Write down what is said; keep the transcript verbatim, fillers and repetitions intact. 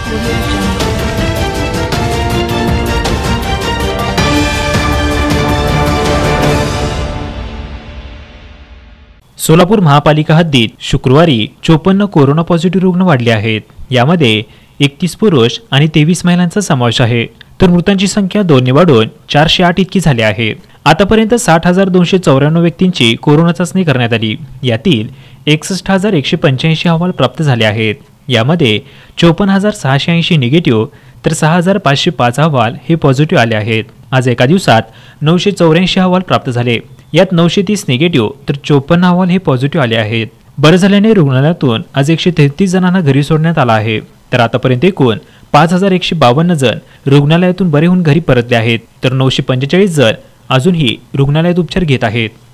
सोलापूर महापालिका हद्दीत शुक्रवारी चोपन्न कोरोना पॉझिटिव्ह रुग्ण वाढले आहेत। यामध्ये एकतीस पुरुष आणि तेवीस महिलांचा समावेश आहे, तर मृतांची संख्या दोनने वाढून चारशे आठ इतकी झाली आहे। आतापर्यंत साठ हजार दोनशे चौऱ्याण्णव व्यक्तींची कोरोना चाचणी करण्यात आली। यातील एकसष्ट हजार एकशे पंच्याऐंशी अहवाल प्राप्त झाले आहेत। यामध्ये चोपन्न हजार सहाशे ऐंशी निगेटिव्ह तर सहा हजार पाचशे पाच अहवाल हे पॉझिटिव्ह आले आहेत। आज एका दिवसात नऊशे चौऱ्याऐंशी अहवाल प्राप्त झाले। यात नऊशे तीस निगेटिव्ह तर चोपन्न अहवाल हे पॉझिटिव्ह आले आहेत। बरं झाल्याने रुग्णालयातून आज एकशे तेहतीस जणांना घरी सोडण्यात आला आहे, तर आतापर्यंत एकूण पाच हजार एकशे बावन्न जण रुग्णालयातून बरे होऊन घरी परतले आहेत, तर नऊशे पंचेचाळीस जण अजूनही रुग्णालयात उपचार घेत आहेत।